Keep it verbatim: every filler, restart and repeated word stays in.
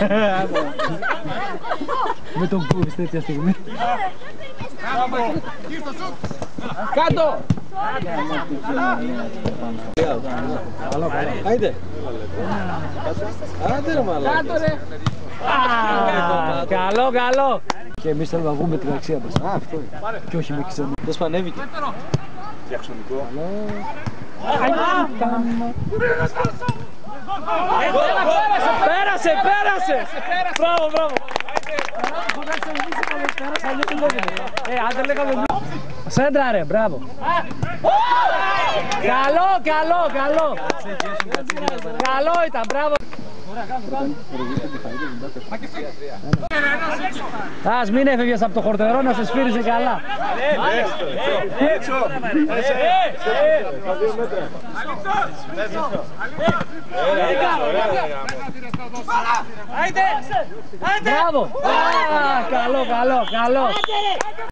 Με τον Πούρης τέτοια στιγμή. Κάτω! Άιντε! Άντε ρε μαλάκα! Κάτω ρε! Καλό, καλό! Και εμείς θέλουμε να βγούμε την αξία μας. Α, αυτό είναι. Και όχι με ξένο. Δεν σπανεύηκε. Διαξονικό. Πέρασε, πέρασε! Μπράβο, μπράβο! Ε, άντε λέγαμε. Σέντρα ρε, μπράβο! Καλό, καλό, καλό! Καλό ήταν, μπράβο! Ας μην έφευγες από το χορτερό να σε σφύριζε καλά. Έξω! Μπράβο! Καλό, καλό, καλό!